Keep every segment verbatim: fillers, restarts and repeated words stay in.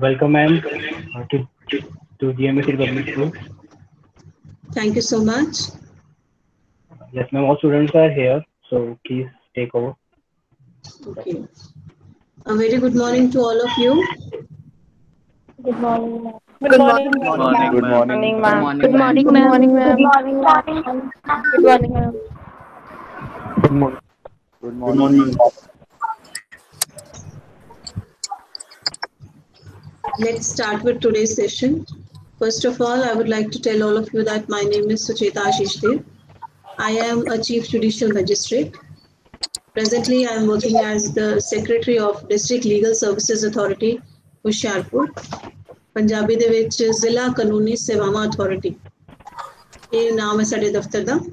Welcome, ma'am, uh, to, to G M S Public School. Thank you so much. Yes, ma'am, all students are here, so please take over. Okay. A very good morning to all of you. Good morning, ma'am. Good morning. Good morning, Good ma'am. morning, ma'am. ma'am. Good morning, Good ma'am. morning, Good ma'am. morning, ma'am. Good morning, ma'am. Good morning. Good Good morning, morning. ma'am. Let's start with today's session. First of all, I would like to tell all of you that my name is Sucheta Ashishdev. I am a Chief Judicial Magistrate. Presently, I am working as the Secretary of District Legal Services Authority, Hoshiarpur, Punjabi ਦੇ ਵਿੱਚ ਜ਼ਿਲ੍ਹਾ ਕਾਨੂੰਨੀ ਸੇਵਾਵਾਂ authority. ਇਹ ਨਾਮ ਹੈ ਸਾਡੇ ਦਫ਼ਤਰ ਦਾ।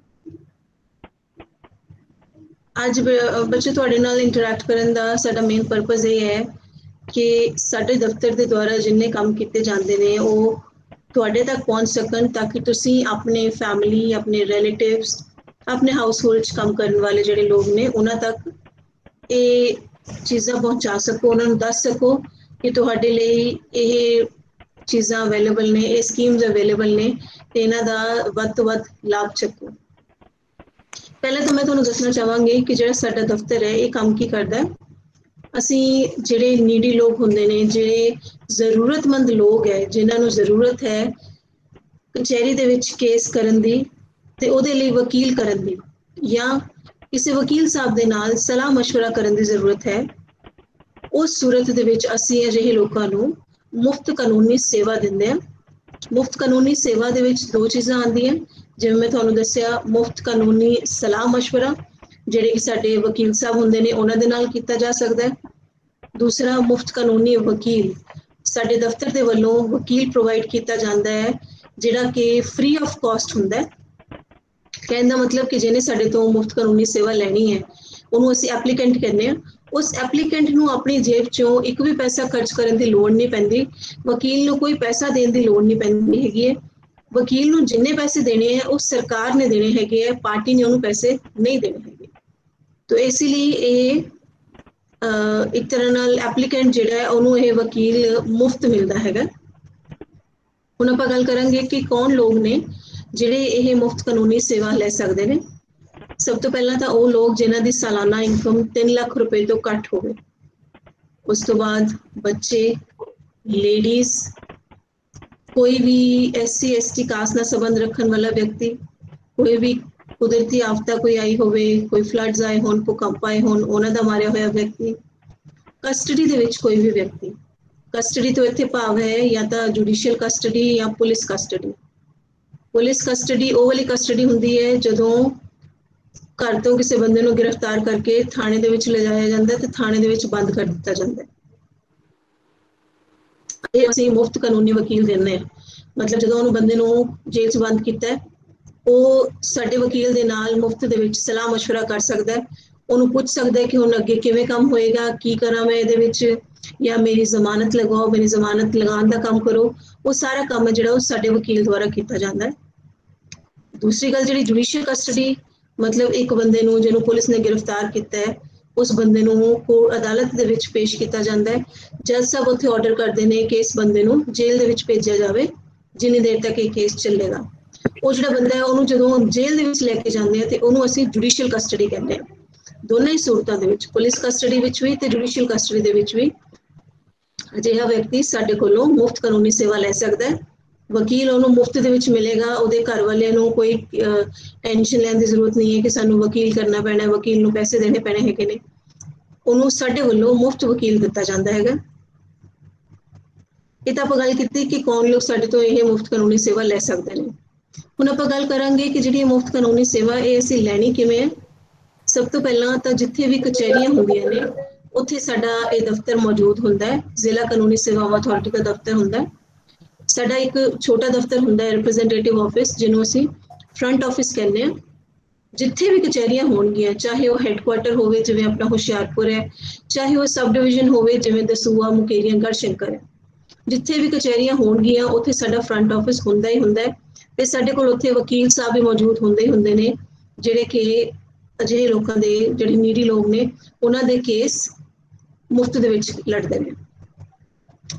ਅੱਜ ਬੱਚੇ ਤੁਹਾਡੇ ਨਾਲ ਇੰਟਰੈਕਟ ਕਰਨ ਦਾ ਸਾਡਾ ਮੇਨ ਪਰਪਸ ਇਹ ਹੈ ਕਿ ਸਾਡੇ ਦਫ਼ਤਰ ਦੇ ਦੁਆਰਾ ਜਿੰਨੇ ਕੰਮ ਕੀਤੇ ਜਾਂਦੇ ਨੇ ਉਹ ਤੁਹਾਡੇ ਤੱਕ ਪਹੁੰਚ ਸਕਣ ਤਾਂ ਕਿ ਤੁਸੀਂ ਆਪਣੇ ਫੈਮਿਲੀ, ਆਪਣੇ ਰਿਲੇਟਿਵਸ, ਆਪਣੇ ਹਾਊਸਹੋਲਡ 'ਚ ਕੰਮ ਕਰਨ ਵਾਲੇ ਜਿਹੜੇ ਲੋਕ ਨੇ ਉਹਨਾਂ ਤੱਕ ਇਹ ਚੀਜ਼ਾਂ ਪਹੁੰਚਾ ਸਕੋ, ਉਹਨਾਂ ਨੂੰ ਦੱਸ ਸਕੋ ਕਿ ਤੁਹਾਡੇ ਲਈ ਇਹ ਚੀਜ਼ਾਂ ਅਵੇਲੇਬਲ ਨੇ, ਇਹ ਸਕੀਮਸ ਅਵੇਲੇਬਲ ਨੇ ਤੇ ਇਹਨਾਂ ਦਾ ਵੱਧ ਤੋਂ ਵੱਧ ਲਾਭ ਚੱਕੋ। ਪਹਿਲਾਂ ਤਾਂ ਮੈਂ ਤੁਹਾਨੂੰ ਦੱਸਣਾ ਚਾਹਾਂਗੀ ਕਿ ਜਿਹੜਾ ਸਾਡਾ ਦਫ਼ਤਰ ਹੈ ਇਹ ਕੰਮ ਕੀ ਕਰਦਾ ਹੈ। ਅਸੀਂ ਜਿਹੜੇ ਨੀਡੀ ਲੋਕ ਹੁੰਦੇ ਨੇ, ਜਿਹੜੇ ਜ਼ਰੂਰਤਮੰਦ ਲੋਕ ਹੈ, ਜਿਨ੍ਹਾਂ ਨੂੰ ਜ਼ਰੂਰਤ ਹੈ ਕਚਹਿਰੀ ਦੇ ਵਿੱਚ ਕੇਸ ਕਰਨ ਦੀ ਤੇ ਉਹਦੇ ਲਈ ਵਕੀਲ ਕਰਨ ਦੀ ਜਾਂ ਕਿਸੇ ਵਕੀਲ ਸਾਹਿਬ ਦੇ ਨਾਲ ਸਲਾਹ ਮਸ਼ਵਰਾ ਕਰਨ ਦੀ ਜ਼ਰੂਰਤ ਹੈ, ਉਸ ਸੂਰਤ ਦੇ ਵਿੱਚ ਅਸੀਂ ਅਜਿਹੇ ਲੋਕਾਂ ਨੂੰ ਮੁਫਤ ਕਾਨੂੰਨੀ ਸੇਵਾ ਦਿੰਦੇ ਹਾਂ। ਮੁਫਤ ਕਾਨੂੰਨੀ ਸੇਵਾ ਦੇ ਵਿੱਚ ਦੋ ਚੀਜ਼ਾਂ ਆਉਂਦੀਆਂ, ਜਿਵੇਂ ਮੈਂ ਤੁਹਾਨੂੰ ਦੱਸਿਆ, ਮੁਫਤ ਕਾਨੂੰਨੀ ਸਲਾਹ ਮਸ਼ਵਰਾ ਜਿਹੜੇ ਕਿ ਸਾਡੇ ਵਕੀਲ ਸਾਹਿਬ ਹੁੰਦੇ ਨੇ ਉਹਨਾਂ ਦੇ ਨਾਲ ਕੀਤਾ ਜਾ ਸਕਦਾ ਹੈ। ਦੂਸਰਾ, ਮੁਫਤ ਕਾਨੂੰਨੀ ਵਕੀਲ, ਸਾਡੇ ਦਫ਼ਤਰ ਦੇ ਵੱਲੋਂ ਵਕੀਲ ਪ੍ਰੋਵਾਈਡ ਕੀਤਾ ਜਾਂਦਾ ਹੈ ਜਿਹੜਾ ਕਿ ਫ੍ਰੀ ਆਫ ਕਾਸਟ ਹੁੰਦਾ ਹੈ। ਕਹਿਣ ਦਾ ਮਤਲਬ ਕਿ ਜਿਹਨੇ ਸਾਡੇ ਤੋਂ ਮੁਫਤ ਕਾਨੂੰਨੀ ਸੇਵਾ ਲੈਣੀ ਹੈ ਉਹਨੂੰ ਅਸੀਂ ਐਪਲੀਕੈਂਟ ਕਹਿੰਦੇ ਹਾਂ। ਉਸ ਐਪਲੀਕੈਂਟ ਨੂੰ ਆਪਣੀ ਜੇਬ ਚੋਂ ਇੱਕ ਵੀ ਪੈਸਾ ਖਰਚ ਕਰਨ ਦੀ ਲੋੜ ਨਹੀਂ ਪੈਂਦੀ, ਵਕੀਲ ਨੂੰ ਕੋਈ ਪੈਸਾ ਦੇਣ ਦੀ ਲੋੜ ਨਹੀਂ ਪੈਂਦੀ ਹੈਗੀ ਹੈ। ਵਕੀਲ ਨੂੰ ਜਿੰਨੇ ਪੈਸੇ ਦੇਣੇ ਹੈ ਉਹ ਸਰਕਾਰ ਨੇ ਦੇਣੇ ਹੈਗੇ ਹੈ, ਪਾਰਟੀ ਨੇ ਉਹਨੂੰ ਪੈਸੇ ਨਹੀਂ ਦੇਣੇ ਹੈਗੇ। ਤੋ ਇਸ ਲਈ ਇਹ ਇੱਕ ਤਰ੍ਹਾਂ ਨਾਲ ਐਪਲੀਕੈਂਟ ਜਿਹੜਾ ਹੈ ਉਹਨੂੰ ਇਹ ਵਕੀਲ ਮੁਫਤ ਮਿਲਦਾ ਹੈਗਾ। ਹੁਣ ਆਪਾਂ ਗੱਲ ਕਰਾਂਗੇ ਕਿ ਕੌਣ ਲੋਕ ਨੇ ਜਿਹੜੇ ਇਹ ਮੁਫਤ ਕਾਨੂੰਨੀ ਸੇਵਾ ਲੈ ਸਕਦੇ ਨੇ। ਸਭ ਤੋਂ ਪਹਿਲਾਂ ਤਾਂ ਉਹ ਲੋਕ ਜਿਨ੍ਹਾਂ ਦੀ ਸਾਲਾਨਾ ਇਨਕਮ ਤਿੰਨ ਲੱਖ ਰੁਪਏ ਤੋਂ ਘੱਟ ਹੋਵੇ। ਉਸ ਤੋਂ ਬਾਅਦ ਬੱਚੇ, ਲੇਡੀਜ਼, ਕੋਈ ਵੀ S C S T caste ਨਾਲ ਸੰਬੰਧ ਰੱਖਣ ਵਾਲਾ ਵਿਅਕਤੀ, ਕੋਈ ਵੀ ਕੁਦਰਤੀ ਆਫਤਾ ਕੋਈ ਆਈ ਹੋਵੇ, ਕੋਈ ਫਲੱਡਸ ਆਏ ਹੋਣ, ਭੂਕੰਪ ਆਏ ਹੋਣ, ਉਹਨਾਂ ਦਾ ਮਾਰਿਆ ਹੋਇਆ ਵਿਅਕਤੀ, ਕਸਟਡੀ ਦੇ ਵਿੱਚ ਕੋਈ ਵੀ ਵਿਅਕਤੀ। ਕਸਟਡੀ ਤੋਂ ਇੱਥੇ ਭਾਵ ਹੈ ਜਾਂ ਤਾਂ ਜੁਡੀਸ਼ੀਅਲ ਕਸਟਡੀ ਜਾਂ ਪੁਲਿਸ ਕਸਟਡੀ। ਪੁਲਿਸ ਕਸਟਡੀ ਉਹ ਵਾਲੀ ਕਸਟਡੀ ਹੁੰਦੀ ਹੈ ਜਦੋਂ ਘਰ ਤੋਂ ਕਿਸੇ ਬੰਦੇ ਨੂੰ ਗ੍ਰਿਫਤਾਰ ਕਰਕੇ ਥਾਣੇ ਦੇ ਵਿੱਚ ਲਿਜਾਇਆ ਜਾਂਦਾ ਤੇ ਥਾਣੇ ਦੇ ਵਿੱਚ ਬੰਦ ਕਰ ਦਿੱਤਾ ਜਾਂਦਾ। ਇਹ ਅਸੀਂ ਮੁਫਤ ਕਾਨੂੰਨੀ ਵਕੀਲ ਦਿੰਦੇ ਹਾਂ। ਮਤਲਬ ਜਦੋਂ ਉਹਨੂੰ ਬੰਦੇ ਨੂੰ ਜੇਲ੍ਹ 'ਚ ਬੰਦ ਕੀਤਾ ਹੈ ਉਹ ਸਾਡੇ ਵਕੀਲ ਦੇ ਨਾਲ ਮੁਫਤ ਦੇ ਵਿੱਚ ਸਲਾਹ ਮਸ਼ਵਰਾ ਕਰ ਸਕਦਾ ਹੈ। ਉਹਨੂੰ ਪੁੱਛ ਸਕਦਾ ਹੈ ਕਿ ਹੁਣ ਅੱਗੇ ਕਿਵੇਂ ਕੰਮ ਹੋਏਗਾ, ਕੀ ਕਰਾਂ ਮੈਂ ਇਹਦੇ ਵਿੱਚ, ਜਾਂ ਮੇਰੀ ਜ਼ਮਾਨਤ ਲਗਾਓ, ਮੇਰੀ ਜ਼ਮਾਨਤ ਲਗਾਉਣ ਦਾ ਕੰਮ ਕਰੋ। ਉਹ ਸਾਰਾ ਕੰਮ ਹੈ ਜਿਹੜਾ ਉਹ ਸਾਡੇ ਵਕੀਲ ਦੁਆਰਾ ਕੀਤਾ ਜਾਂਦਾ ਹੈ। ਦੂਸਰੀ ਗੱਲ ਜਿਹੜੀ ਜੁਡੀਸ਼ੀਅਲ ਕਸਟਡੀ, ਮਤਲਬ ਇੱਕ ਬੰਦੇ ਨੂੰ ਜਿਹਨੂੰ ਪੁਲਿਸ ਨੇ ਗ੍ਰਿਫਤਾਰ ਕੀਤਾ ਹੈ ਉਸ ਬੰਦੇ ਨੂੰ ਅਦਾਲਤ ਦੇ ਵਿੱਚ ਪੇਸ਼ ਕੀਤਾ ਜਾਂਦਾ ਹੈ। ਜੱਜ ਸਾਹਿਬ ਉੱਥੇ ਆਰਡਰ ਕਰਦੇ ਨੇ ਕਿ ਇਸ ਬੰਦੇ ਨੂੰ ਜੇਲ੍ਹ ਦੇ ਵਿੱਚ ਭੇਜਿਆ ਜਾਵੇ ਜਿੰਨੀ ਦੇਰ ਤੱਕ ਇਹ ਕੇਸ ਚੱਲੇਗਾ। ਉਹ ਜਿਹੜਾ ਬੰਦਾ ਹੈ ਉਹਨੂੰ ਜਦੋਂ ਜੇਲ੍ਹ ਦੇ ਵਿੱਚ ਲੈ ਕੇ ਜਾਂਦੇ ਆ ਤੇ ਉਹਨੂੰ ਅਸੀਂ ਜੁਡੀਸ਼ੀਅਲ ਕਸਟਡੀ ਕਹਿੰਦੇ ਹਾਂ। ਦੋਨਾਂ ਹੀ ਸੂਰਤਾਂ ਦੇ ਵਿੱਚ, ਪੁਲਿਸ ਕਸਟਡੀ ਵਿੱਚ ਵੀ ਤੇ ਜੁਡੀਸ਼ੀਅਲ ਕਸਟਡੀ ਦੇ ਵਿੱਚ ਵੀ ਅਜਿਹਾ ਵਿਅਕਤੀ ਸਾਡੇ ਕੋਲੋਂ ਮੁਫਤ ਕਾਨੂੰਨੀ ਸੇਵਾ ਲੈ ਸਕਦਾ ਹੈ। ਵਕੀਲ ਉਹਨੂੰ ਮੁਫਤ ਦੇ ਵਿੱਚ ਮਿਲੇਗਾ। ਉਹਦੇ ਘਰ ਵਾਲਿਆਂ ਨੂੰ ਕੋਈ ਟੈਨਸ਼ਨ ਲੈਣ ਦੀ ਜ਼ਰੂਰਤ ਨਹੀਂ ਹੈ ਕਿ ਸਾਨੂੰ ਵਕੀਲ ਕਰਨਾ ਪੈਣਾ, ਵਕੀਲ ਨੂੰ ਪੈਸੇ ਦੇਣੇ ਪੈਣੇ ਹੈਗੇ ਨੇ। ਉਹਨੂੰ ਸਾਡੇ ਵੱਲੋਂ ਮੁਫਤ ਵਕੀਲ ਦਿੱਤਾ ਜਾਂਦਾ ਹੈਗਾ। ਇਹ ਤਾਂ ਆਪਾਂ ਗੱਲ ਕੀਤੀ ਕਿ ਕੌਣ ਲੋਕ ਸਾਡੇ ਤੋਂ ਇਹ ਮੁਫਤ ਕਾਨੂੰਨੀ ਸੇਵਾ ਲੈ ਸਕਦੇ ਨੇ। ਹੁਣ ਆਪਾਂ ਗੱਲ ਕਰਾਂਗੇ ਕਿ ਜਿਹੜੀ ਮੁਫਤ ਕਾਨੂੰਨੀ ਸੇਵਾ ਇਹ ਅਸੀਂ ਲੈਣੀ ਕਿਵੇਂ ਹੈ। ਸਭ ਤੋਂ ਪਹਿਲਾਂ ਤਾਂ ਜਿੱਥੇ ਵੀ ਕਚਹਿਰੀਆਂ ਹੁੰਦੀਆਂ ਨੇ ਉੱਥੇ ਸਾਡਾ ਇਹ ਦਫ਼ਤਰ ਮੌਜੂਦ ਹੁੰਦਾ ਹੈ। ਜ਼ਿਲ੍ਹਾ ਕਾਨੂੰਨੀ ਸੇਵਾਵਾਂ ਅਥਾਰਟੀ ਦਾ ਦਫ਼ਤਰ ਹੁੰਦਾ ਹੈ। ਸਾਡਾ ਇੱਕ ਛੋਟਾ ਦਫ਼ਤਰ ਹੁੰਦਾ ਹੈ ਰਿਪਰੈਜ਼ੈਂਟੇਟਿਵ ਆਫਿਸ, ਜਿਹਨੂੰ ਅਸੀਂ ਫਰੰਟ ਆਫਿਸ ਕਹਿੰਦੇ ਹਾਂ। ਜਿੱਥੇ ਵੀ ਕਚਹਿਰੀਆਂ ਹੋਣਗੀਆਂ, ਚਾਹੇ ਉਹ ਹੈੱਡਕੁਆਟਰ ਹੋਵੇ ਜਿਵੇਂ ਆਪਣਾ ਹੁਸ਼ਿਆਰਪੁਰ ਹੈ, ਚਾਹੇ ਉਹ ਸਬ ਡਿਵੀਜ਼ਨ ਹੋਵੇ ਜਿਵੇਂ ਦਸੂਹਾ, ਮੁਕੇਰੀਆਂ, ਗੜ੍ਹਸ਼ੰਕਰ ਹੈ, ਜਿੱਥੇ ਵੀ ਕਚਹਿਰੀਆਂ ਹੋਣਗੀਆਂ ਉੱਥੇ ਸਾਡਾ ਫਰੰਟ ਆਫਿਸ ਹੁੰਦਾ ਹੀ ਹੁੰਦਾ ਹੈ। ਤੇ ਸਾਡੇ ਕੋਲ ਉੱਥੇ ਵਕੀਲ ਸਾਹਿਬ ਵੀ ਮੌਜੂਦ ਹੁੰਦੇ ਹੀ ਹੁੰਦੇ ਨੇ ਜਿਹੜੇ ਕਿ ਅਜਿਹੇ ਲੋਕਾਂ ਦੇ, ਜਿਹੜੇ ਨੀਡੀ ਲੋਕ ਨੇ, ਉਹਨਾਂ ਦੇ ਕੇਸ ਮੁਫਤ ਦੇ ਵਿੱਚ ਲੜਦੇ ਨੇ।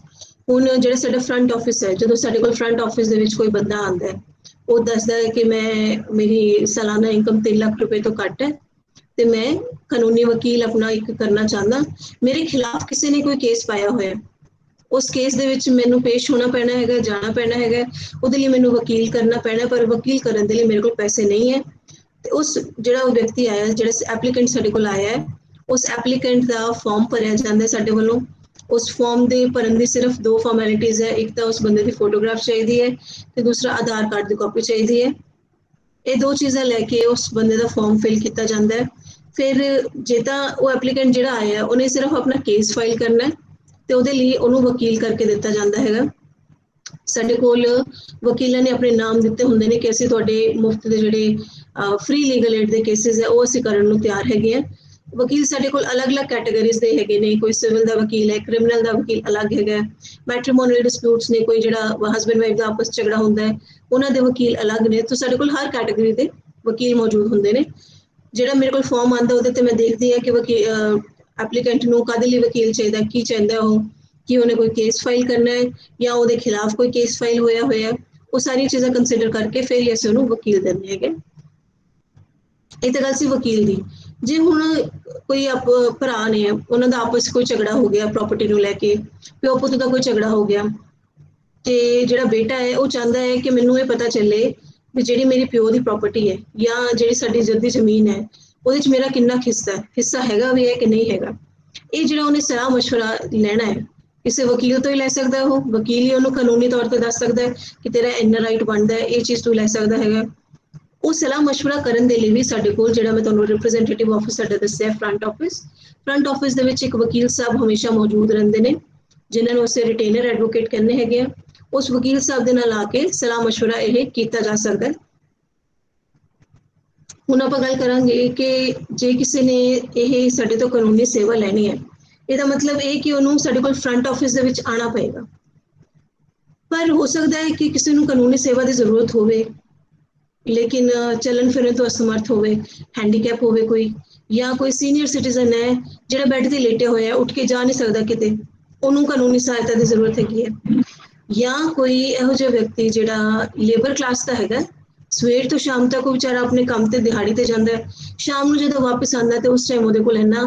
ਹੁਣ ਜਿਹੜਾ ਸਾਡਾ ਫਰੰਟ ਆਫਿਸ ਹੈ, ਜਦੋਂ ਸਾਡੇ ਕੋਲ ਫਰੰਟ ਆਫਿਸ ਦੇ ਵਿੱਚ ਕੋਈ ਬੰਦਾ ਆਉਂਦਾ ਹੈ, ਉਹ ਦੱਸਦਾ ਹੈ ਕਿ ਮੈਂ ਮੇਰੀ ਸਾਲਾਨਾ ਇਨਕਮ ਤਿੰਨ ਲੱਖ ਰੁਪਏ ਤੋਂ ਘੱਟ ਹੈ ਤੇ ਮੈਂ ਕਾਨੂੰਨੀ ਵਕੀਲ ਆਪਣਾ ਇੱਕ ਕਰਨਾ ਚਾਹੁੰਦਾ, ਮੇਰੇ ਖਿਲਾਫ ਕਿਸੇ ਨੇ ਕੋਈ ਕੇਸ ਪਾਇਆ ਹੋਇਆ, ਉਸ ਕੇਸ ਦੇ ਵਿੱਚ ਮੈਨੂੰ ਪੇਸ਼ ਹੋਣਾ ਪੈਣਾ ਹੈਗਾ, ਜਾਣਾ ਪੈਣਾ ਹੈਗਾ, ਉਹਦੇ ਲਈ ਮੈਨੂੰ ਵਕੀਲ ਕਰਨਾ ਪੈਣਾ, ਪਰ ਵਕੀਲ ਕਰਨ ਦੇ ਲਈ ਮੇਰੇ ਕੋਲ ਪੈਸੇ ਨਹੀਂ ਹੈ। ਤੇ ਉਸ ਜਿਹੜਾ ਉਹ ਵਿਅਕਤੀ ਆਇਆ, ਜਿਹੜਾ ਐਪਲੀਕੈਂਟ ਸਾਡੇ ਕੋਲ ਆਇਆ ਹੈ, ਉਸ ਐਪਲੀਕੈਂਟ ਦਾ ਫਾਰਮ ਭਰਿਆ ਜਾਂਦਾ ਸਾਡੇ ਵੱਲੋਂ। ਉਸ ਫਾਰਮ ਦੇ ਭਰਨ ਦੀ ਸਿਰਫ ਦੋ ਫਾਰਮੈਲਿਟੀਜ਼ ਹੈ, ਇੱਕ ਤਾਂ ਉਸ ਬੰਦੇ ਦੀ ਫੋਟੋਗ੍ਰਾਫ ਚਾਹੀਦੀ ਹੈ ਤੇ ਦੂਸਰਾ ਆਧਾਰ ਕਾਰਡ ਦੀ ਕਾਪੀ ਚਾਹੀਦੀ ਹੈ। ਇਹ ਦੋ ਚੀਜ਼ਾਂ ਲੈ ਕੇ ਉਸ ਬੰਦੇ ਦਾ ਫਾਰਮ ਫਿਲ ਕੀਤਾ ਜਾਂਦਾ ਹੈ। ਫਿਰ ਜੇ ਤਾਂ ਉਹ ਐਪਲੀਕੈਂਟ ਜਿਹੜਾ ਆਇਆ ਉਹਨੇ ਸਿਰਫ ਆਪਣਾ ਕੇਸ ਫਾਈਲ ਕਰਨਾ ਹੈ ਤੇ ਉਹਦੇ ਲਈ ਉਹਨੂੰ ਵਕੀਲ ਕਰਕੇ ਦਿੱਤਾ ਜਾਂਦਾ ਹੈਗਾ। ਸਾਡੇ ਕੋਲ ਵਕੀਲਾਂ ਨੇ ਆਪਣੇ ਨਾਮ ਦਿੱਤੇ ਹੁੰਦੇ ਨੇ ਕਿ ਅਸੀਂ ਤੁਹਾਡੇ ਮੁਫਤ ਦੇ ਜਿਹੜੇ ਫ੍ਰੀ ਲੀਗਲ ਏਡ ਦੇ ਕੇਸਿਸ ਹੈ ਉਹ ਅਸੀਂ ਕਰਨ ਨੂੰ ਤਿਆਰ ਹੈਗੇ ਆ। ਵਕੀਲ ਸਾਡੇ ਕੋਲ ਅਲੱਗ-ਅਲੱਗ ਕੈਟਾਗਰੀਜ਼ ਦੇ ਹੈਗੇ ਨੇ, ਕੋਈ ਸਿਵਲ ਦਾ ਵਕੀਲ ਹੈ, ਕ੍ਰਿਮੀਨਲ ਦਾ ਵਕੀਲ ਅਲੱਗ ਹੈਗਾ, ਮੈਟਰੀਮੋਨੀਅਲ ਡਿਸਪਿਊਟਸ ਨੇ, ਕੋਈ ਜਿਹੜਾ ਹਸਬੈਂਡ ਵਾਈਫ ਦਾ ਆਪਸ ਝਗੜਾ ਹੁੰਦਾ ਹੈ ਉਹਨਾਂ ਦੇ ਵਕੀਲ ਅਲੱਗ ਨੇ। ਤਾਂ ਸਾਡੇ ਕੋਲ ਹਰ ਕੈਟਾਗਰੀ ਦੇ ਵਕੀਲ ਮੌਜੂਦ ਹੁੰਦੇ ਨੇ। ਜਿਹੜਾ ਮੇਰੇ ਕੋਲ ਫਾਰਮ ਆਉਂਦਾ ਉਹਦੇ ਤੇ ਮੈਂ ਦੇਖਦੀ ਹਾਂ ਕਿ ਵਕੀਲ ਐਪਲੀਕੈਂਟ ਨੂੰ ਕਾਹਦੇ ਲਈ ਵਕੀਲ ਚਾਹੀਦਾ, ਕੀ ਚਾਹੁੰਦਾ ਉਹ, ਕਿ ਉਹਨੇ ਕੋਈ ਕੇਸ ਫਾਈਲ ਕਰਨਾ ਹੈ ਜਾਂ ਉਹਦੇ ਖਿਲਾਫ ਕੋਈ ਕੇਸ ਫਾਈਲ ਹੋਇਆ ਹੋਇਆ, ਉਹ ਸਾਰੀਆਂ ਚੀਜ਼ਾਂ ਕੰਸੀਡਰ ਕਰਕੇ ਫਿਰ ਹੀ ਅਸੀਂ ਉਹਨੂੰ ਵਕੀਲ ਦਿੰਦੇ ਹੈਗੇ। ਇਹ ਤਾਂ ਗੱਲ ਸੀ ਵਕੀਲ ਦੀ। ਜੇ ਹੁਣ ਕੋਈ ਆਪ ਭਰਾ ਨੇ, ਉਹਨਾਂ ਦਾ ਆਪਸ ਕੋਈ ਝਗੜਾ ਹੋ ਗਿਆ ਪ੍ਰਾਪਰਟੀ ਨੂੰ ਲੈ ਕੇ, ਪਿਓ ਪੁੱਤ ਦਾ ਕੋਈ ਝਗੜਾ ਹੋ ਗਿਆ ਤੇ ਜਿਹੜਾ ਬੇਟਾ ਹੈ ਉਹ ਚਾਹੁੰਦਾ ਹੈ ਕਿ ਮੈਨੂੰ ਇਹ ਪਤਾ ਚੱਲੇ ਵੀ ਜਿਹੜੀ ਮੇਰੀ ਪਿਓ ਦੀ ਪ੍ਰਾਪਰਟੀ ਹੈ ਜਾਂ ਜਿਹੜੀ ਸਾਡੀ ਜੱਦੀ ਜ਼ਮੀਨ ਹੈ ਉਹਦੇ 'ਚ ਮੇਰਾ ਕਿੰਨਾ ਹਿੱਸਾ ਹੈ, ਹਿੱਸਾ ਹੈਗਾ ਵੀ ਹੈ ਕਿ ਨਹੀਂ ਹੈਗਾ। ਇਹ ਜਿਹੜਾ ਉਹਨੇ ਸਲਾਹ ਮਸ਼ਵਰਾ ਲੈਣਾ ਹੈ ਕਿਸੇ ਵਕੀਲ ਤੋਂ ਹੀ ਲੈ ਸਕਦਾ। ਉਹ ਵਕੀਲ ਹੀ ਉਹਨੂੰ ਕਾਨੂੰਨੀ ਤੌਰ ਤੇ ਦੱਸ ਸਕਦਾ ਹੈ ਕਿ ਤੇਰਾ ਇੰਨਾ ਰਾਈਟ ਬਣਦਾ ਹੈ, ਇਹ ਚੀਜ਼ ਤੂੰ ਲੈ ਸਕਦਾ ਹੈਗਾ। ਉਹ ਸਲਾਹ ਮਸ਼ਵਰਾ ਕਰਨ ਦੇ ਲਈ ਵੀ ਸਾਡੇ ਕੋਲ ਜਿਹੜਾ ਮੈਂ ਤੁਹਾਨੂੰ ਰਿਪਰੈਜ਼ੈਂਟੇਟਿਵ ਆਫਿਸ ਸਾਡਾ ਦੱਸਿਆ ਫਰੰਟ ਆਫਿਸ, ਫਰੰਟ ਆਫਿਸ ਦੇ ਵਿੱਚ ਇੱਕ ਵਕੀਲ ਸਾਹਿਬ ਹਮੇਸ਼ਾ ਮੌਜੂਦ ਰਹਿੰਦੇ ਨੇ ਜਿਨ੍ਹਾਂ ਨੂੰ ਅਸੀਂ ਰਿਟੇਨਰ ਐਡਵੋਕੇਟ ਕਹਿੰਦੇ ਹੈਗੇ ਆ। ਉਸ ਵਕੀਲ ਸਾਹਿਬ ਦੇ ਨਾਲ ਆ ਕੇ ਸਲਾਹ ਮਸ਼ਵਰਾ ਇਹ ਕੀਤਾ ਜਾ ਸਕਦਾ ਹੈ। ਹੁਣ ਆਪਾਂ ਗੱਲ ਕਰਾਂਗੇ ਕਿ ਜੇ ਕਿਸੇ ਨੇ ਇਹ ਸਾਡੇ ਤੋਂ ਕਾਨੂੰਨੀ ਸੇਵਾ ਲੈਣੀ ਹੈ, ਇਹਦਾ ਮਤਲਬ ਇਹ ਕਿ ਉਹਨੂੰ ਸਾਡੇ ਕੋਲ ਫਰੰਟ ਆਫਿਸ ਦੇ ਵਿੱਚ ਆਉਣਾ ਪਏਗਾ। ਪਰ ਹੋ ਸਕਦਾ ਹੈ ਕਿ ਕਿਸੇ ਨੂੰ ਕਾਨੂੰਨੀ ਸੇਵਾ ਦੀ ਜ਼ਰੂਰਤ ਹੋਵੇ ਲੇਕਿਨ ਚੱਲਣ ਫਿਰਨ ਤੋਂ ਅਸਮਰਥ ਹੋਵੇ, ਹੈਂਡੀਕੈਪ ਹੋਵੇ ਕੋਈ, ਜਾਂ ਕੋਈ ਸੀਨੀਅਰ ਸਿਟੀਜ਼ਨ ਹੈ ਜਿਹੜਾ ਬੈੱਡ ਤੇ ਲੇਟੇ ਹੋਇਆ, ਉੱਠ ਕੇ ਜਾ ਨਹੀਂ ਸਕਦਾ ਕਿਤੇ, ਉਹਨੂੰ ਕਾਨੂੰਨੀ ਸਹਾਇਤਾ ਦੀ ਜ਼ਰੂਰਤ ਹੈਗੀ ਹੈ। ਜਾਂ ਕੋਈ ਇਹੋ ਜਿਹਾ ਵਿਅਕਤੀ ਜਿਹੜਾ ਲੇਬਰ ਕਲਾਸ ਦਾ ਹੈਗਾ, ਸਵੇਰ ਤੋਂ ਸ਼ਾਮ ਤੱਕ ਉਹ ਵਿਚਾਰਾ ਆਪਣੇ ਕੰਮ ਤੇ ਦਿਹਾੜੀ ਤੇ ਜਾਂਦਾ ਹੈ, ਸ਼ਾਮ ਨੂੰ ਜਦੋਂ ਵਾਪਸ ਆਉਂਦਾ ਤੇ ਉਸ ਟਾਈਮ ਉਹਦੇ ਕੋਲ ਇੰਨਾ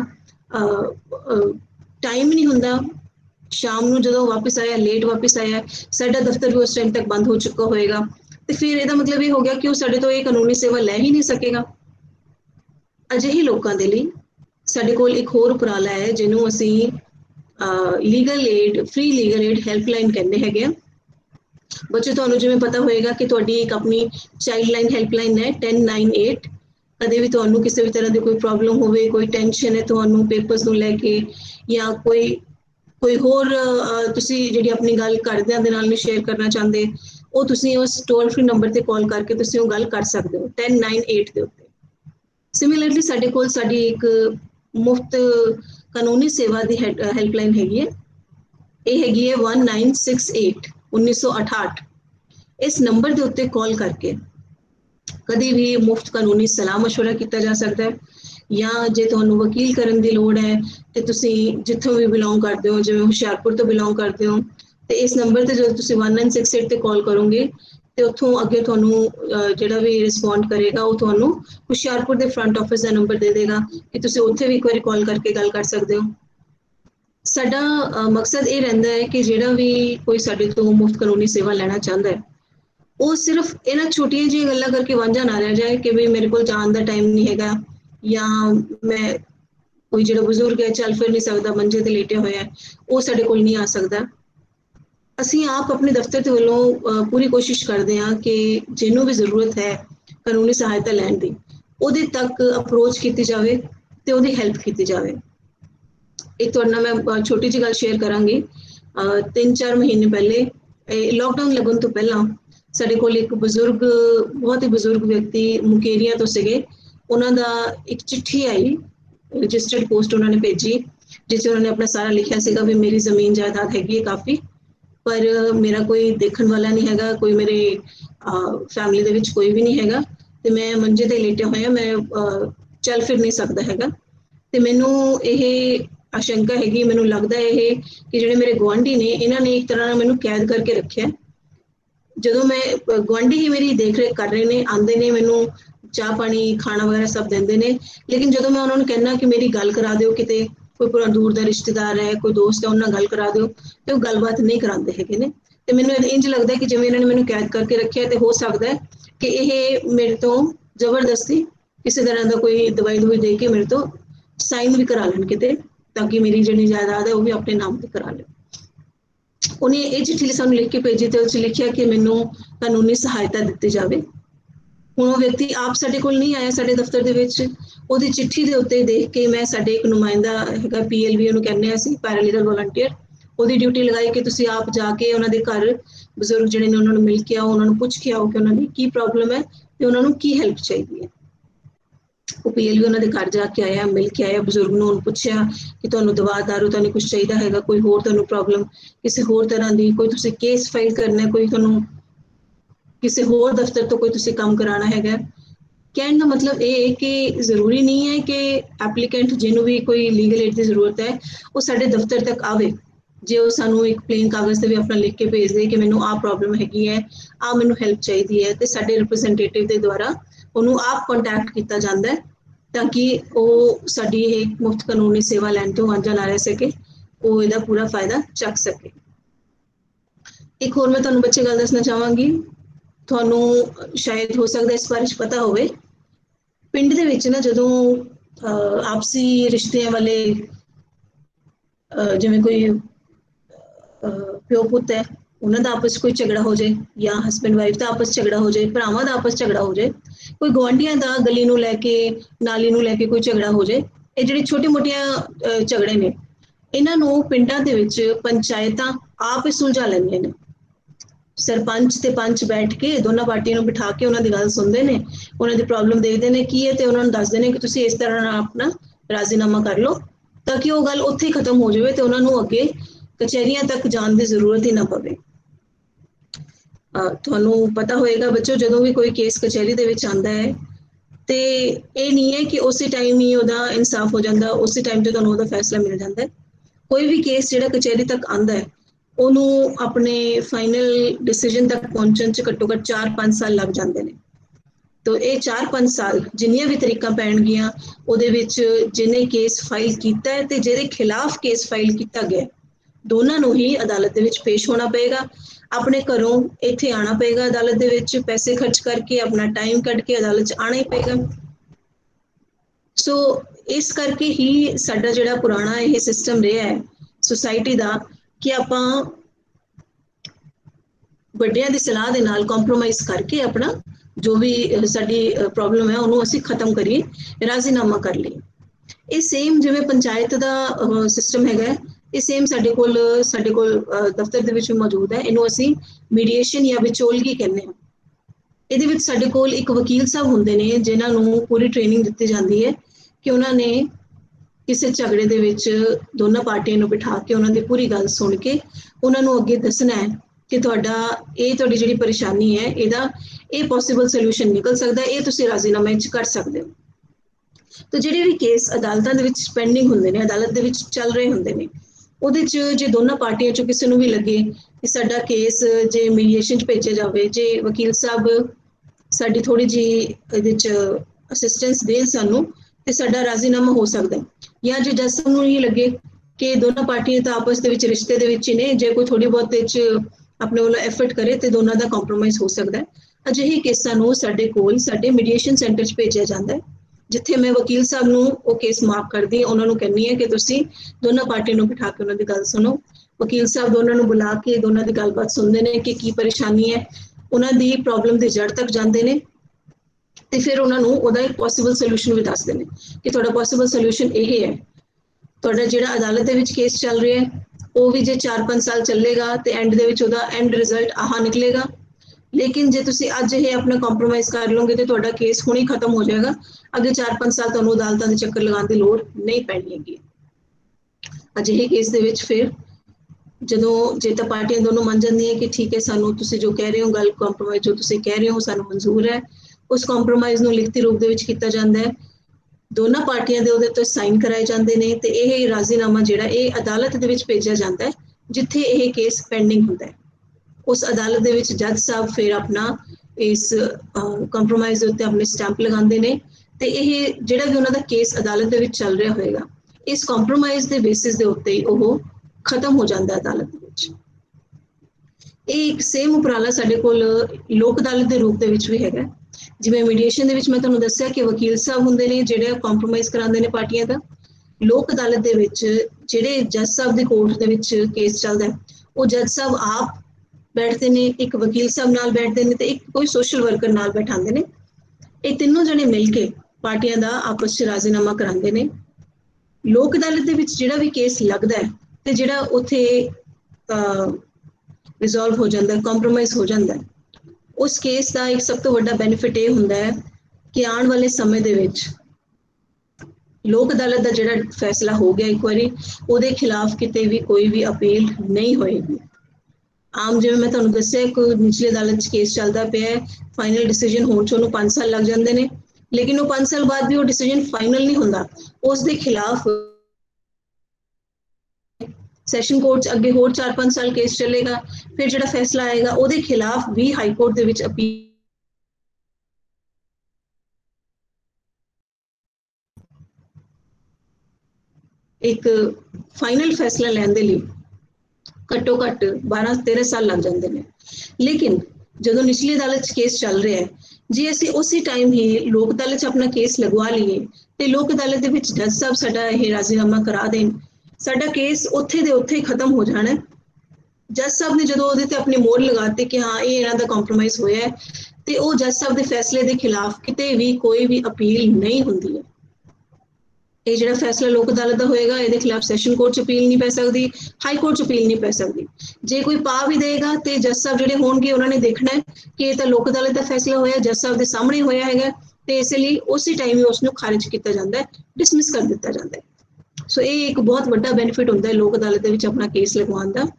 ਟਾਈਮ ਨਹੀਂ ਹੁੰਦਾ। ਸ਼ਾਮ ਨੂੰ ਜਦੋਂ ਵਾਪਸ ਆਇਆ, ਲੇਟ ਵਾਪਸ ਆਇਆ, ਸਾਡਾ ਦਫ਼ਤਰ ਵੀ ਉਸ ਟਾਈਮ ਤੱਕ ਬੰਦ ਹੋ ਚੁੱਕਾ ਹੋਏਗਾ ਤੇ ਫਿਰ ਇਹਦਾ ਮਤਲਬ ਇਹ ਹੋ ਗਿਆ ਕਿ ਉਹ ਸਾਡੇ ਤੋਂ ਇਹ ਕਾਨੂੰਨੀ ਸੇਵਾ ਲੈ ਹੀ ਨਹੀਂ ਸਕੇਗਾ। ਅਜਿਹੇ ਲੋਕਾਂ ਦੇ ਲਈ ਸਾਡੇ ਕੋਲ ਇੱਕ ਹੋਰ ਉਪਰਾਲਾ ਹੈ ਜਿਹਨੂੰ ਅਸੀਂ legal aid, free legal aid helpline ਕਹਿੰਦੇ ਹੈਗੇ ਆ। ਬੱਚੇ ਤੁਹਾਨੂੰ ਜਿਵੇਂ ਪਤਾ ਹੋਏਗਾ ਕਿ ਤੁਹਾਡੀ ਇੱਕ ਆਪਣੀ ਚਾਈਲਡ ਲਾਈਨ ਹੈਲਪਲਾਈਨ ਹੈ ਟੈਨ ਨਾਈਨ ਏਟ। ਕਦੇ ਵੀ ਤੁਹਾਨੂੰ ਕਿਸੇ ਵੀ ਤਰ੍ਹਾਂ ਦੀ ਕੋਈ ਪ੍ਰੋਬਲਮ ਹੋਵੇ, ਕੋਈ ਟੈਨਸ਼ਨ ਹੈ ਤੁਹਾਨੂੰ ਪੇਪਰਸ ਨੂੰ ਲੈ ਕੇ, ਜਾਂ ਕੋਈ ਕੋਈ ਹੋਰ ਤੁਸੀਂ ਜਿਹੜੀ ਆਪਣੀ ਗੱਲ ਘਰਦਿਆਂ ਦੇ ਨਾਲ ਨਹੀਂ ਸ਼ੇਅਰ ਕਰਨਾ ਚਾਹੁੰਦੇ, ਉਹ ਤੁਸੀਂ ਉਸ ਟੋਲ ਫ੍ਰੀ ਨੰਬਰ ਤੇ ਕਾਲ ਕਰਕੇ ਤੁਸੀਂ ਉਹ ਗੱਲ ਕਰ ਸਕਦੇ ਹੋ ਟੈਨ ਨਾਈਨ ਏਟ ਦੇ ਉੱਤੇ। ਸਿਮਿਲਰਲੀ ਸਾਡੇ ਕੋਲ ਸਾਡੀ ਇੱਕ ਮੁਫਤ ਕਾਨੂੰਨੀ ਸੇਵਾ ਦੀ ਹੈਲਪਲਾਈਨ ਹੈਗੀ ਹੈ, ਇਹ ਹੈਗੀ ਹੈ ਵਨ ਨਾਈਨ ਸਿਕਸ ਏਟ ਉੱਨੀ ਸੌ ਅਠਾਹਠ। ਇਸ ਨੰਬਰ ਦੇ ਉੱਤੇ ਕਾਲ ਕਰਕੇ ਕਦੇ ਵੀ ਮੁਫਤ ਕਾਨੂੰਨੀ ਸਲਾਹ ਮਸ਼ਵਰਾ ਕੀਤਾ ਜਾ ਸਕਦਾ ਹੈ। ਜਾਂ ਜੇ ਤੁਹਾਨੂੰ ਵਕੀਲ ਕਰਨ ਦੀ ਲੋੜ ਹੈ ਤੇ ਤੁਸੀਂ ਜਿੱਥੋਂ ਵੀ ਬਿਲੋਂਗ ਕਰਦੇ ਹੋ, ਜਿਵੇਂ ਹੁਸ਼ਿਆਰਪੁਰ ਤੋਂ ਬਿਲੋਂਗ ਕਰਦੇ ਹੋ, ਤੇ ਇਸ ਨੰਬਰ ਤੇ ਜਦੋਂ ਤੁਸੀਂ ਵਨ ਨਾਈਨ ਸਿਕਸ ਏਟ ਤੇ ਕਾਲ ਕਰੋਗੇ ਤੇ ਉੱਥੋਂ ਅੱਗੇ ਤੁਹਾਨੂੰ ਜਿਹੜਾ ਵੀ ਰਿਸਪੌਂਡ ਕਰੇਗਾ ਉਹ ਤੁਹਾਨੂੰ ਹੁਸ਼ਿਆਰਪੁਰ ਦੇ ਫਰੰਟ ਆਫਿਸ ਦਾ ਨੰਬਰ ਦੇ ਦੇਗਾ ਕਿ ਤੁਸੀਂ ਉੱਥੇ ਵੀ ਇੱਕ ਵਾਰੀ ਕਾਲ ਕਰਕੇ ਗੱਲ ਕਰ ਸਕਦੇ ਹੋ। ਸਾਡਾ ਮਕਸਦ ਇਹ ਰਹਿੰਦਾ ਹੈ ਕਿ ਜਿਹੜਾ ਵੀ ਕੋਈ ਸਾਡੇ ਤੋਂ ਮੁਫਤ ਕਾਨੂੰਨੀ ਸੇਵਾ ਲੈਣਾ ਚਾਹੁੰਦਾ ਹੈ ਉਹ ਸਿਰਫ ਇਹਨਾਂ ਛੋਟੀਆਂ ਜਿਹੀਆਂ ਗੱਲਾਂ ਕਰਕੇ ਵਾਂਝਾ ਨਾ ਰਹਿ ਜਾਏ ਕਿ ਵੀ ਮੇਰੇ ਕੋਲ ਜਾਣ ਦਾ ਟਾਈਮ ਨਹੀਂ ਹੈਗਾ, ਜਾਂ ਮੈਂ ਕੋਈ ਜਿਹੜਾ ਬਜ਼ੁਰਗ ਹੈ ਚੱਲ ਫਿਰ ਨਹੀਂ ਸਕਦਾ, ਮੰਜੇ ਤੇ ਲੇਟਿਆ ਹੋਇਆ, ਉਹ ਸਾਡੇ ਕੋਲ ਨਹੀਂ ਆ ਸਕਦਾ। ਅਸੀਂ ਆਪ ਆਪਣੇ ਦਫ਼ਤਰ ਦੇ ਵੱਲੋਂ ਪੂਰੀ ਕੋਸ਼ਿਸ਼ ਕਰਦੇ ਹਾਂ ਕਿ ਜਿਹਨੂੰ ਵੀ ਜ਼ਰੂਰਤ ਹੈ ਕਾਨੂੰਨੀ ਸਹਾਇਤਾ ਲੈਣ ਦੀ, ਉਹਦੇ ਤੱਕ ਅਪਰੋਚ ਕੀਤੀ ਜਾਵੇ ਤੇ ਉਹਦੀ ਹੈਲਪ ਕੀਤੀ ਜਾਵੇ। ਇੱਕ ਤੁਹਾਡੇ ਨਾਲ ਮੈਂ ਛੋਟੀ ਜਿਹੀ ਗੱਲ ਸ਼ੇਅਰ ਕਰਾਂਗੀ। ਤਿੰਨ ਚਾਰ ਮਹੀਨੇ ਪਹਿਲੇ, ਲੋਕਡਾਊਨ ਲੱਗਣ ਤੋਂ ਪਹਿਲਾਂ, ਸਾਡੇ ਕੋਲ ਇੱਕ ਬਜ਼ੁਰਗ, ਬਹੁਤ ਹੀ ਬਜ਼ੁਰਗ ਵਿਅਕਤੀ ਮੁਕੇਰੀਆਂ ਤੋਂ ਸੀਗੇ। ਉਹਨਾਂ ਦਾ ਇੱਕ ਚਿੱਠੀ ਆਈ, ਰਜਿਸਟਰਡ ਪੋਸਟ ਉਹਨਾਂ ਨੇ ਭੇਜੀ, ਜਿਸ 'ਚ ਉਹਨਾਂ ਨੇ ਆਪਣਾ ਸਾਰਾ ਲਿਖਿਆ ਸੀਗਾ ਵੀ ਮੇਰੀ ਜ਼ਮੀਨ ਜਾਇਦਾਦ ਹੈਗੀ ਹੈ ਕਾਫੀ, ਪਰ ਮੇਰਾ ਕੋਈ ਦੇਖਣ ਵਾਲਾ ਨਹੀਂ ਹੈਗਾ, ਕੋਈ ਮੇਰੇ ਫੈਮਿਲੀ ਦੇ ਵਿੱਚ ਕੋਈ ਵੀ ਨਹੀਂ ਹੈਗਾ ਤੇ ਮੈਂ ਮੰਜੇ ਤੇ ਲੇਟਿਆ ਹੋਇਆ, ਮੈਂ ਚੱਲ ਫਿਰ ਨਹੀਂ ਸਕਦਾ ਹੈਗਾ ਤੇ ਮੈਨੂੰ ਇਹ ਆਸ਼ੰਕਾ ਹੈਗੀ, ਮੈਨੂੰ ਲੱਗਦਾ ਇਹ ਕਿ ਜਿਹੜੇ ਮੇਰੇ ਗੁਆਂਢੀ ਨੇ ਇਹਨਾਂ ਨੇ ਇੱਕ ਤਰ੍ਹਾਂ ਨਾਲ ਮੈਨੂੰ ਕੈਦ ਕਰਕੇ ਰੱਖਿਆ। ਜਦੋਂ ਮੈਂ ਗੁਆਂਢੀ ਹੀ ਮੇਰੀ ਦੇਖ ਰੇਖ ਕਰ ਰਹੇ ਨੇ, ਆਉਂਦੇ ਨੇ ਮੈਨੂੰ ਚਾਹ ਪਾਣੀ ਖਾਣਾ ਵਗੈਰਾ ਸਭ ਦਿੰਦੇ ਨੇ, ਲੇਕਿਨ ਜਦੋਂ ਮੈਂ ਉਹਨਾਂ ਨੂੰ ਕਹਿਣਾ ਕਿ ਮੇਰੀ ਗੱਲ ਕਰਾ ਦਿਓ, ਕਿਤੇ ਕੋਈ ਪੁਰਾ ਦੂਰ ਦਾ ਰਿਸ਼ਤੇਦਾਰ ਹੈ, ਕੋਈ ਦੋਸਤ ਹੈ, ਉਹਨਾਂ ਨਾਲ ਗੱਲ ਕਰਾ ਦਿਓ, ਤੇ ਉਹ ਗੱਲਬਾਤ ਨਹੀਂ ਕਰਾਉਂਦੇ ਹੈਗੇ ਨੇ। ਤੇ ਮੈਨੂੰ ਇੰਝ ਲੱਗਦਾ ਕਿ ਜਿਵੇਂ ਇਹਨਾਂ ਨੇ ਮੈਨੂੰ ਕੈਦ ਕਰਕੇ ਰੱਖਿਆ, ਤੇ ਹੋ ਸਕਦਾ ਕਿ ਇਹ ਮੇਰੇ ਤੋਂ ਜ਼ਬਰਦਸਤੀ ਕਿਸੇ ਤਰ੍ਹਾਂ ਦਾ ਕੋਈ ਦਵਾਈ ਦਵਾਈ ਦੇ ਕੇ ਮੇਰੇ ਤੋਂ ਸਾਈਨ ਵੀ ਕਰਾ ਲੈਣ ਕਿਤੇ, ਤਾਂ ਕਿ ਮੇਰੀ ਜਿਹੜੀ ਜਾਇਦਾਦ ਹੈ ਉਹ ਵੀ ਆਪਣੇ ਨਾਮ ਤੇ ਕਰਾ ਲੈ। ਉਹਨੇ ਇਹ ਚਿੱਠੀ ਸਾਨੂੰ ਲਿਖ ਕੇ ਭੇਜੀ ਤੇ ਉਸ 'ਚ ਲਿਖਿਆ ਕਿ ਮੈਨੂੰ ਕਾਨੂੰਨੀ ਸਹਾਇਤਾ ਦਿੱਤੀ ਜਾਵੇ। ਹੁਣ ਉਹ ਵਿਅਕਤੀ ਆਪ ਸਾਡੇ ਕੋਲ ਨਹੀਂ ਆਇਆ ਸਾਡੇ ਦਫ਼ਤਰ ਦੇ ਵਿੱਚ, ਉਹਦੀ ਚਿੱਠੀ ਦੇ ਉੱਤੇ ਦੇਖ ਕੇ ਮੈਂ ਸਾਡੇ ਇੱਕ ਨੁਮਾਇੰਦਾ ਹੈਗਾ ਪੀ ਐਲ ਵੀ ਉਹਨੂੰ ਕਹਿੰਦੇ ਅਸੀਂ ਪੈਰਾਲੀਗਲ ਵਲੰਟੀਅਰ, ਉਹਦੀ ਡਿਊਟੀ ਲਗਾਈ ਕਿ ਤੁਸੀਂ ਆਪ ਜਾ ਕੇ ਉਹਨਾਂ ਦੇ ਘਰ ਬਜ਼ੁਰਗ ਜਿਹੜੇ ਨੇ ਉਹਨਾਂ ਨੂੰ ਮਿਲ ਕੇ ਆਓ, ਉਹਨਾਂ ਨੂੰ ਪੁੱਛ ਕੇ ਆਓ ਕਿ ਉਹਨਾਂ ਦੀ ਕੀ ਪ੍ਰੋਬਲਮ ਹੈ ਤੇ ਉਹਨਾਂ ਨੂੰ ਕੀ ਹੈਲਪ ਚਾਹੀਦੀ ਹੈ। ਉਹ ਪੀ ਐਲ ਵੀ ਉਹਨਾਂ ਦੇ ਘਰ ਜਾ ਕੇ ਆਇਆ, ਮਿਲ ਕੇ ਆਇਆ ਬਜ਼ੁਰਗ ਨੂੰ, ਉਹਨੂੰ ਪੁੱਛਿਆ ਕਿ ਤੁਹਾਨੂੰ ਦਵਾ ਦਾਰੂ ਤੁਹਾਨੂੰ ਕੁਛ ਚਾਹੀਦਾ ਹੈਗਾ, ਕੋਈ ਹੋਰ ਤੁਹਾਨੂੰ ਪ੍ਰੋਬਲਮ ਕਿਸੇ ਹੋਰ ਤਰ੍ਹਾਂ ਦੀ, ਕੋਈ ਤੁਸੀਂ ਕੇਸ ਫਾਈਲ ਕਰਨਾ, ਕੋਈ ਤੁਹਾਨੂੰ ਕਿਸੇ ਹੋਰ ਦਫ਼ਤਰ ਤੋਂ ਕੋਈ ਤੁਸੀਂ ਕੰਮ ਕਰਾਉਣਾ ਹੈਗਾ। ਕਹਿਣ ਦਾ ਮਤਲਬ ਇਹ ਹੈ ਕਿ ਜ਼ਰੂਰੀ ਨਹੀਂ ਹੈ ਕਿ ਐਪਲੀਕੈਂਟ ਜਿਹਨੂੰ ਵੀ ਕੋਈ ਲੀਗਲ ਏਡ ਦੀ ਜ਼ਰੂਰਤ ਹੈ ਉਹ ਸਾਡੇ ਦਫ਼ਤਰ ਤੱਕ ਆਵੇ। ਜੇ ਉਹ ਸਾਨੂੰ ਇੱਕ ਪਲੇਨ ਕਾਗਜ਼ ਤੇ ਵੀ ਆਪਣਾ ਲਿਖ ਕੇ ਭੇਜ ਦੇ ਕਿ ਮੈਨੂੰ ਆਹ ਪ੍ਰੋਬਲਮ ਹੈਗੀ ਹੈ, ਆਹ ਮੈਨੂੰ ਹੈਲਪ ਚਾਹੀਦੀ ਹੈ, ਤੇ ਸਾਡੇ ਰਿਪਰੈਜ਼ੈਂਟੇਟਿਵ ਦੇ ਦੁਆਰਾ ਉਹਨੂੰ ਆਪ ਕੰਟੈਕਟ ਕੀਤਾ ਜਾਂਦਾ ਹੈ ਤਾਂ ਕਿ ਉਹ ਸਾਡੀ ਇਹ ਮੁਫਤ ਕਾਨੂੰਨੀ ਸੇਵਾ ਲੈਣ ਤੋਂ ਵਾਂਝਾ ਨਾ ਰਹਿ ਸਕੇ, ਉਹ ਇਹਦਾ ਪੂਰਾ ਫਾਇਦਾ ਚੱਕ ਸਕੇ। ਇੱਕ ਹੋਰ ਮੈਂ ਤੁਹਾਨੂੰ ਬੱਚੇ ਗੱਲ ਦੱਸਣਾ ਚਾਹਾਂਗੀ, ਤੁਹਾਨੂੰ ਸ਼ਾਇਦ ਹੋ ਸਕਦਾ ਇਸ ਬਾਰੇ 'ਚ ਪਤਾ ਹੋਵੇ, ਪਿੰਡ ਦੇ ਵਿੱਚ ਨਾ ਜਦੋਂ ਆਪਸੀ ਰਿਸ਼ਤਿਆਂ ਵਾਲੇ ਜਿਵੇਂ ਕੋਈ ਪਿਓ ਪੁੱਤ ਹੈ ਉਹਨਾਂ ਦਾ ਆਪਸ 'ਚ ਕੋਈ ਝਗੜਾ ਹੋ ਜਾਏ, ਜਾਂ ਹਸਬੈਂਡ ਵਾਈਫ ਦਾ ਆਪਸ 'ਚ ਝਗੜਾ ਹੋ ਜਾਏ, ਭਰਾਵਾਂ ਦਾ ਆਪਸ 'ਚ ਝਗੜਾ ਹੋ ਜਾਏ, ਕੋਈ ਗੁਆਂਢੀਆਂ ਦਾ ਗਲੀ ਨੂੰ ਲੈ ਕੇ ਨਾਲੀ ਨੂੰ ਲੈ ਕੇ ਕੋਈ ਝਗੜਾ ਹੋ ਜਾਏ, ਇਹ ਜਿਹੜੀ ਛੋਟੀ ਮੋਟੀਆਂ ਝਗੜੇ ਨੇ ਇਹਨਾਂ ਨੂੰ ਪਿੰਡਾਂ ਦੇ ਵਿੱਚ ਪੰਚਾਇਤਾਂ ਆਪ ਹੀ ਸੁਲਝਾ ਲੈਂਦੀਆਂ ਨੇ। ਸਰਪੰਚ ਤੇ ਪੰਚ ਬੈਠ ਕੇ ਦੋਨਾਂ ਪਾਰਟੀਆਂ ਨੂੰ ਬਿਠਾ ਕੇ ਉਹਨਾਂ ਦੀ ਗੱਲ ਸੁਣਦੇ ਨੇ, ਉਹਨਾਂ ਦੀ ਪ੍ਰੋਬਲਮ ਦੇਖਦੇ ਨੇ ਕੀ ਹੈ, ਤੇ ਉਹਨਾਂ ਨੂੰ ਦੱਸਦੇ ਨੇ ਕਿ ਤੁਸੀਂ ਇਸ ਤਰ੍ਹਾਂ ਨਾਲ ਆਪਣਾ ਰਾਜ਼ੀਨਾਮਾ ਕਰ ਲਓ ਤਾਂ ਕਿ ਉਹ ਗੱਲ ਉੱਥੇ ਹੀ ਖਤਮ ਹੋ ਜਾਵੇ ਤੇ ਉਹਨਾਂ ਨੂੰ ਅੱਗੇ ਕਚਹਿਰੀਆਂ ਤੱਕ ਜਾਣ ਦੀ ਜ਼ਰੂਰਤ ਹੀ ਨਾ ਪਵੇ। ਤੁਹਾਨੂੰ ਪਤਾ ਹੋਏਗਾ ਬੱਚੋ, ਜਦੋਂ ਵੀ ਕੋਈ ਕੇਸ ਕਚਹਿਰੀ ਦੇ ਵਿੱਚ ਆਉਂਦਾ ਹੈ ਤੇ ਇਹ ਨਹੀਂ ਹੈ ਕਿ ਉਸੇ ਟਾਈਮ ਹੀ ਉਹਦਾ ਇਨਸਾਫ ਹੋ ਜਾਂਦਾ, ਉਸੇ ਟਾਈਮ ਤੇ ਤੁਹਾਨੂੰ ਉਹਦਾ ਫੈਸਲਾ ਮਿਲ ਜਾਂਦਾ ਹੈ। ਕੋਈ ਵੀ ਕੇਸ ਜਿਹੜਾ ਕਚਹਿਰੀ ਤੱਕ ਆਉਂਦਾ ਹੈ ਉਹਨੂੰ ਆਪਣੇ ਫਾਈਨਲ ਡਿਸੀਜਨ ਤੱਕ ਪਹੁੰਚਣ 'ਚ ਘੱਟੋ ਘੱਟ ਚਾਰ ਪੰਜ ਸਾਲ ਲੱਗ ਜਾਂਦੇ ਨੇ। ਤੋ ਇਹ ਚਾਰ ਪੰਜ ਸਾਲ ਜਿੰਨੀਆਂ ਵੀ ਤਰੀਕਾਂ ਪੈਣਗੀਆਂ ਉਹਦੇ ਵਿੱਚ ਜਿਹਨੇ ਕੇਸ ਫਾਈਲ ਕੀਤਾ ਹੈ ਤੇ ਜਿਹਦੇ ਖਿਲਾਫ ਕੇਸ ਫਾਈਲ ਕੀਤਾ ਗਿਆ, ਦੋਨਾਂ ਨੂੰ ਹੀ ਅਦਾਲਤ ਦੇ ਵਿੱਚ ਪੇਸ਼ ਹੋਣਾ ਪਏਗਾ, ਆਪਣੇ ਘਰੋਂ ਇੱਥੇ ਆਉਣਾ ਪਏਗਾ ਅਦਾਲਤ ਦੇ ਵਿੱਚ, ਪੈਸੇ ਖਰਚ ਕਰਕੇ ਆਪਣਾ ਟਾਈਮ ਕੱਢ ਕੇ ਅਦਾਲਤ 'ਚ ਆਉਣਾ ਹੀ ਪਏਗਾ। ਸੋ ਇਸ ਕਰਕੇ ਹੀ ਸਾਡਾ ਜਿਹੜਾ ਪੁਰਾਣਾ ਇਹ ਸਿਸਟਮ ਰਿਹਾ ਹੈ ਸੁਸਾਇਟੀ ਦਾ ਕਿ ਆਪਾਂ ਵੱਡਿਆਂ ਦੀ ਸਲਾਹ ਦੇ ਨਾਲ ਕੰਪਰੋਮਾਈਜ਼ ਕਰਕੇ ਆਪਣਾ ਜੋ ਵੀ ਸਾਡੀ ਪ੍ਰੋਬਲਮ ਹੈ ਉਹਨੂੰ ਅਸੀਂ ਖਤਮ ਕਰੀਏ, ਰਾਜ਼ੀਨਾਮਾ ਕਰ ਲਈਏ। ਇਹ ਸੇਮ ਜਿਵੇਂ ਪੰਚਾਇਤ ਦਾ ਸਿਸਟਮ ਹੈਗਾ, ਇਹ ਸੇਮ ਸਾਡੇ ਕੋਲ ਸਾਡੇ ਕੋਲ ਦਫ਼ਤਰ ਦੇ ਵਿੱਚ ਵੀ ਮੌਜੂਦ ਹੈ। ਇਹਨੂੰ ਅਸੀਂ ਮੀਡੀਏਸ਼ਨ ਜਾਂ ਵਿਚੋਲਗੀ ਕਹਿੰਦੇ ਹਾਂ। ਇਹਦੇ ਵਿੱਚ ਸਾਡੇ ਕੋਲ ਇੱਕ ਵਕੀਲ ਸਾਹਿਬ ਹੁੰਦੇ ਨੇ ਜਿਨ੍ਹਾਂ ਨੂੰ ਪੂਰੀ ਟ੍ਰੇਨਿੰਗ ਦਿੱਤੀ ਜਾਂਦੀ ਹੈ ਕਿ ਉਹਨਾਂ ਨੇ ਕਿਸੇ ਝਗੜੇ ਦੇ ਵਿੱਚ ਦੋਨਾਂ ਪਾਰਟੀਆਂ ਨੂੰ ਬਿਠਾ ਕੇ ਉਹਨਾਂ ਦੀ ਪੂਰੀ ਗੱਲ ਸੁਣ ਕੇ ਉਹਨਾਂ ਨੂੰ ਅੱਗੇ ਦੱਸਣਾ ਹੈ ਕਿ ਤੁਹਾਡਾ ਇਹ ਤੁਹਾਡੀ ਜਿਹੜੀ ਪਰੇਸ਼ਾਨੀ ਹੈ ਇਹਦਾ ਇਹ ਪੋਸੀਬਲ ਸੋਲੂਸ਼ਨ ਨਿਕਲ ਸਕਦਾ, ਇਹ ਤੁਸੀਂ ਰਾਜ਼ੀਨਾਮੇ 'ਚ ਕਰ ਸਕਦੇ ਹੋ। ਤਾਂ ਜਿਹੜੇ ਵੀ ਕੇਸ ਅਦਾਲਤਾਂ ਦੇ ਵਿੱਚ ਪੈਂਡਿੰਗ ਹੁੰਦੇ ਨੇ, ਅਦਾਲਤ ਦੇ ਵਿੱਚ ਚੱਲ ਰਹੇ ਹੁੰਦੇ ਨੇ, ਉਹਦੇ 'ਚ ਜੇ ਦੋਨਾਂ ਪਾਰਟੀਆਂ 'ਚੋਂ ਕਿਸੇ ਨੂੰ ਵੀ ਲੱਗੇ ਕਿ ਸਾਡਾ ਕੇਸ ਜੇ ਮੀਡੀਏਸ਼ਨ 'ਚ ਭੇਜਿਆ ਜਾਵੇ, ਜੇ ਵਕੀਲ ਸਾਹਿਬ ਸਾਡੀ ਥੋੜ੍ਹੀ ਜਿਹੀ ਇਹਦੇ 'ਚ ਅਸਿਸਟੈਂਸ ਦੇਣ ਸਾਨੂੰ, ਤੇ ਸਾਡਾ ਰਾਜ਼ੀਨਾਮਾ ਹੋ ਸਕਦਾ। ਜਾਂ ਜੇ ਜੱਜ ਸਾਹਿਬ ਨੂੰ ਇਹ ਲੱਗੇ ਕਿ ਦੋਨਾਂ ਪਾਰਟੀਆਂ ਤਾਂ ਆਪਸ ਦੇ ਵਿੱਚ ਰਿਸ਼ਤੇ ਦੇ ਵਿੱਚ ਹੀ ਨੇ, ਜੇ ਕੋਈ ਥੋੜ੍ਹੀ ਬਹੁਤ ਇਹ 'ਚ ਆਪਣੇ ਵੱਲੋਂ ਐਫਰਟ ਕਰੇ ਤੇ ਦੋਨਾਂ ਦਾ ਕੰਪਰੋਮਾਈਜ਼ ਹੋ ਸਕਦਾ ਹੈ। ਅਜਿਹੇ ਕੇਸਾਂ ਨੂੰ ਸਾਡੇ ਕੋਲ ਸਾਡੇ ਮੀਡੀਏਸ਼ਨ ਸੈਂਟਰ 'ਚ ਭੇਜਿਆ ਜਾਂਦਾ ਹੈ, ਜਿੱਥੇ ਮੈਂ ਵਕੀਲ ਸਾਹਿਬ ਨੂੰ ਉਹ ਕੇਸ ਮਾਰਕ ਕਰਦੀ, ਉਹਨਾਂ ਨੂੰ ਕਹਿੰਦੀ ਹੈ ਕਿ ਤੁਸੀਂ ਦੋਨਾਂ ਪਾਰਟੀਆਂ ਨੂੰ ਬਿਠਾ ਕੇ ਉਹਨਾਂ ਦੀ ਗੱਲ ਸੁਣੋ। ਵਕੀਲ ਸਾਹਿਬ ਦੋਨਾਂ ਨੂੰ ਬੁਲਾ ਕੇ ਦੋਨਾਂ ਦੀ ਗੱਲਬਾਤ ਸੁਣਦੇ ਨੇ ਕਿ ਕੀ ਪਰੇਸ਼ਾਨੀ ਹੈ, ਉਹਨਾਂ ਦੀ ਪ੍ਰੋਬਲਮ ਦੀ ਜੜ ਤੱਕ ਜਾਂਦੇ ਨੇ ਤੇ ਫਿਰ ਉਹਨਾਂ ਨੂੰ ਉਹਦਾ ਇੱਕ ਪੋਸੀਬਲ ਸੋਲੂਸ਼ਨ ਵੀ ਦੱਸਦੇ ਨੇ ਕਿ ਤੁਹਾਡਾ ਪੋਸੀਬਲ ਸੋਲੂਸ਼ਨ ਇਹ ਹੈ। ਤੁਹਾਡਾ ਜਿਹੜਾ ਅਦਾਲਤ ਦੇ ਵਿੱਚ ਕੇਸ ਚੱਲ ਰਿਹਾ ਹੈ ਉਹ ਵੀ ਜੇ ਚਾਰ ਪੰਜ ਸਾਲ ਚੱਲੇਗਾ ਤੇ ਐਂਡ ਦੇ ਵਿੱਚ ਉਹਦਾ ਐਂਡ ਰਿਜ਼ਲਟ ਆਹ ਨਿਕਲੇਗਾ, ਲੇਕਿਨ ਜੇ ਤੁਸੀਂ ਅੱਜ ਇਹ ਆਪਣਾ ਕੰਪਰੋਮਾਈਜ਼ ਕਰ ਲਓਗੇ ਤੇ ਤੁਹਾਡਾ ਕੇਸ ਹੁਣੇ ਖਤਮ ਹੋ ਜਾਏਗਾ, ਅੱਗੇ ਚਾਰ ਪੰਜ ਸਾਲ ਤੁਹਾਨੂੰ ਅਦਾਲਤਾਂ ਦੇ ਚੱਕਰ ਲਗਾਉਣ ਦੀ ਲੋੜ ਨਹੀਂ ਪੈਣੀ ਹੈਗੀ। ਅਜਿਹੇ ਕੇਸ ਦੇ ਵਿੱਚ ਫਿਰ ਜਦੋਂ ਜੇ ਤਾਂ ਪਾਰਟੀਆਂ ਦੋਨੋਂ ਮੰਨ ਜਾਂਦੀਆਂ ਕਿ ਠੀਕ ਹੈ ਸਾਨੂੰ ਤੁਸੀਂ ਜੋ ਕਹਿ ਰਹੇ ਹੋ ਗੱਲ ਕੰਪਰੋਮਾਈਜ਼ ਜੋ ਤੁਸੀਂ ਕਹਿ ਰਹੇ ਹੋ ਸਾਨੂੰ ਮਨਜ਼ੂਰ ਹੈ, ਉਸ ਕੰਪਰੋਮਾਈਜ਼ ਨੂੰ ਲਿਖਤੀ ਰੂਪ ਦੇ ਵਿੱਚ ਕੀਤਾ ਜਾਂਦਾ ਹੈ। ਦੋਨਾਂ ਪਾਰਟੀਆਂ ਦੇ ਉਹਦੇ ਉੱਤੇ ਸਾਈਨ ਕਰਾਏ ਜਾਂਦੇ ਨੇ ਤੇ ਇਹ ਰਾਜ਼ੀਨਾਮਾ ਜਿਹੜਾ ਇਹ ਅਦਾਲਤ ਦੇ ਵਿੱਚ ਭੇਜਿਆ ਜਾਂਦਾ ਹੈ ਜਿੱਥੇ ਇਹ ਕੇਸ ਪੈਂਡਿੰਗ ਹੁੰਦਾ ਹੈ। ਉਸ ਅਦਾਲਤ ਦੇ ਵਿੱਚ ਜੱਜ ਸਾਹਿਬ ਫਿਰ ਆਪਣਾ ਇਸ ਕੰਪਰੋਮਾਈਜ਼ ਦੇ ਉੱਤੇ ਆਪਣੇ ਸਟੈਂਪ ਲਗਾਉਂਦੇ ਨੇ ਤੇ ਇਹ ਜਿਹੜਾ ਵੀ ਉਹਨਾਂ ਦਾ ਕੇਸ ਅਦਾਲਤ ਦੇ ਵਿੱਚ ਚੱਲ ਰਿਹਾ ਹੋਏਗਾ ਇਸ ਕੰਪਰੋਮਾਈਜ਼ ਦੇ ਬੇਸਿਸ ਦੇ ਉੱਤੇ ਹੀ ਉਹ ਖਤਮ ਹੋ ਜਾਂਦਾ ਅਦਾਲਤ ਦੇ ਵਿੱਚ। ਇਹ ਇੱਕ ਸੇਮ ਉਪਰਾਲਾ ਸਾਡੇ ਕੋਲ ਲੋਕ ਅਦਾਲਤ ਦੇ ਰੂਪ ਦੇ ਵਿੱਚ ਵੀ ਹੈਗਾ। ਜਿਵੇਂ ਮੀਡੀਏਸ਼ਨ ਦੇ ਵਿੱਚ ਮੈਂ ਤੁਹਾਨੂੰ ਦੱਸਿਆ ਕਿ ਵਕੀਲ ਸਾਹਿਬ ਹੁੰਦੇ ਨੇ ਜਿਹੜੇ ਕੰਪਰੋਮਾਈਜ਼ ਕਰਾਉਂਦੇ ਨੇ ਪਾਰਟੀਆਂ ਦਾ, ਲੋਕ ਅਦਾਲਤ ਦੇ ਵਿੱਚ ਜਿਹੜੇ ਜੱਜ ਸਾਹਿਬ ਦੀ ਕੋਰਟ ਦੇ ਵਿੱਚ ਕੇਸ ਚੱਲਦਾ ਹੈ ਉਹ ਜੱਜ ਸਾਹਿਬ ਆਪ ਬੈਠਦੇ ਨੇ, ਇੱਕ ਵਕੀਲ ਸਾਹਿਬ ਨਾਲ ਬੈਠਦੇ ਨੇ ਤੇ ਇੱਕ ਕੋਈ ਸੋਸ਼ਲ ਵਰਕਰ ਨਾਲ ਬਿਠਾਉਂਦੇ ਨੇ। ਇਹ ਤਿੰਨੋਂ ਜਣੇ ਮਿਲ ਕੇ ਪਾਰਟੀਆਂ ਦਾ ਆਪਸ 'ਚ ਰਾਜ਼ੀਨਾਮਾ ਕਰਾਉਂਦੇ ਨੇ। ਲੋਕ ਅਦਾਲਤ ਦੇ ਵਿੱਚ ਜਿਹੜਾ ਵੀ ਕੇਸ ਲੱਗਦਾ ਹੈ ਤੇ ਜਿਹੜਾ ਉੱਥੇ ਰਿਜ਼ੋਲਵ ਹੋ ਜਾਂਦਾ, ਕੰਪਰੋਮਾਈਜ਼ ਹੋ ਜਾਂਦਾ, ਉਸ ਕੇਸ ਦਾ ਇੱਕ ਸਭ ਤੋਂ ਵੱਡਾ ਬੈਨੀਫਿਟ ਇਹ ਹੁੰਦਾ ਹੈ ਕਿ ਆਉਣ ਵਾਲੇ ਸਮੇਂ ਦੇ ਵਿੱਚ ਲੋਕ ਅਦਾਲਤ ਦਾ ਜਿਹੜਾ ਫੈਸਲਾ ਹੋ ਗਿਆ ਇੱਕ ਵਾਰੀ ਉਹਦੇ ਖਿਲਾਫ ਕਿਤੇ ਵੀ ਕੋਈ ਵੀ ਅਪੀਲ ਨਹੀਂ ਹੋਏਗੀ। ਆਮ ਜਿਵੇਂ ਮੈਂ ਤੁਹਾਨੂੰ ਦੱਸਿਆ ਕੋਈ ਨਿਚਲੀ ਅਦਾਲਤ 'ਚ ਕੇਸ ਚੱਲਦਾ ਪਿਆ ਹੈ, ਫਾਈਨਲ ਡਿਸੀਜਨ ਹੋਣ 'ਚ ਉਹਨੂੰ ਪੰਜ ਸਾਲ ਲੱਗ ਜਾਂਦੇ ਨੇ, ਲੇਕਿਨ ਉਹ ਪੰਜ ਸਾਲ ਬਾਅਦ ਵੀ ਉਹ ਡਿਸੀਜਨ ਫਾਈਨਲ ਨਹੀਂ ਹੁੰਦਾ। ਉਸ ਦੇ ਖਿਲਾਫ ਸੈਸ਼ਨ ਕੋਰਟ 'ਚ ਅੱਗੇ ਹੋਰ ਚਾਰ ਪੰਜ ਸਾਲ ਕੇਸ ਚੱਲੇਗਾ, ਫਿਰ ਜਿਹੜਾ ਫੈਸਲਾ ਆਏਗਾ ਉਹਦੇ ਖਿਲਾਫ ਵੀ ਹਾਈ ਕੋਰਟ ਦੇ ਵਿੱਚ ਅਪੀਲ ਇੱਕ ਫਾਈਨਲ ਫੈਸਲਾ ਲੈਣ ਦੇ ਲਈ ਘੱਟੋ ਘੱਟ ਬਾਰਾਂ ਤੇਰਾਂ ਸਾਲ ਲੱਗ ਜਾਂਦੇ ਨੇ। ਲੇਕਿਨ ਜਦੋਂ ਨਿਚਲੀ ਅਦਾਲਤ 'ਚ ਕੇਸ ਚੱਲ ਰਿਹਾ ਹੈ, ਜੇ ਅਸੀਂ ਉਸੇ ਟਾਈਮ ਹੀ ਲੋਕ ਅਦਾਲਤ 'ਚ ਆਪਣਾ ਕੇਸ ਲਗਵਾ ਲਈਏ ਤੇ ਲੋਕ ਅਦਾਲਤ ਦੇ ਵਿੱਚ ਜੱਜ ਸਾਹਿਬ ਸਾਡਾ ਇਹ ਰਾਜ਼ੀਨਾਮਾ ਕਰਾ ਦੇਣ, ਸਾਡਾ ਕੇਸ ਉੱਥੇ ਦੇ ਉੱਥੇ ਖਤਮ ਹੋ ਜਾਣਾ। ਜੱਜ ਸਾਹਿਬ ਨੇ ਜਦੋਂ ਉਹਦੇ ਤੇ ਆਪਣੀ ਮੋਹਰ ਲਗਾਤੀ ਕਿ ਹਾਂ ਇਹ ਇਹਨਾਂ ਦਾ ਕੰਪਰੋਮਾਈਜ਼ ਹੋਇਆ ਹੈ ਤੇ ਉਹ ਜੱਜ ਸਾਹਿਬ ਦੇ ਫੈਸਲੇ ਦੇ ਖਿਲਾਫ ਕਿਤੇ ਵੀ ਕੋਈ ਵੀ ਅਪੀਲ ਨਹੀਂ ਹੁੰਦੀ ਹੈ। ਇਹ ਜਿਹੜਾ ਫੈਸਲਾ ਲੋਕ ਅਦਾਲਤ ਦਾ ਹੋਏਗਾ ਇਹਦੇ ਖਿਲਾਫ ਸੈਸ਼ਨ ਕੋਰਟ 'ਚ ਅਪੀਲ ਨਹੀਂ ਪੈ ਸਕਦੀ, ਹਾਈ ਕੋਰਟ 'ਚ ਅਪੀਲ ਨਹੀਂ ਪੈ ਸਕਦੀ। ਜੇ ਕੋਈ ਪਾ ਵੀ ਦੇਗਾ ਤੇ ਜੱਜ ਸਾਹਿਬ ਜਿਹੜੇ ਹੋਣਗੇ ਉਹਨਾਂ ਨੇ ਦੇਖਣਾ ਹੈ ਕਿ ਇਹ ਤਾਂ ਲੋਕ ਅਦਾਲਤ ਦਾ ਫੈਸਲਾ ਹੋਇਆ, ਜੱਜ ਸਾਹਿਬ ਦੇ ਸਾਹਮਣੇ ਹੋਇਆ ਹੈਗਾ ਤੇ ਇਸ ਲਈ ਉਸੇ ਟਾਈਮ ਹੀ ਉਸ ਨੂੰ ਖਾਰਿਜ ਕੀਤਾ ਜਾਂਦਾ ਹੈ, ਡਿਸਮਿਸ ਕਰ ਦਿੱਤਾ ਜਾਂਦਾ ਹੈ। ਸੋ ਇਹ ਇੱਕ ਬਹੁਤ ਵੱਡਾ ਬੈਨੀਫਿਟ ਹੁੰਦਾ ਹੈ ਲੋਕ ਅਦਾਲਤ ਦੇ ਵਿੱਚ ਆਪਣਾ ਕੇਸ ਲਗਵਾਉਣ ਦਾ।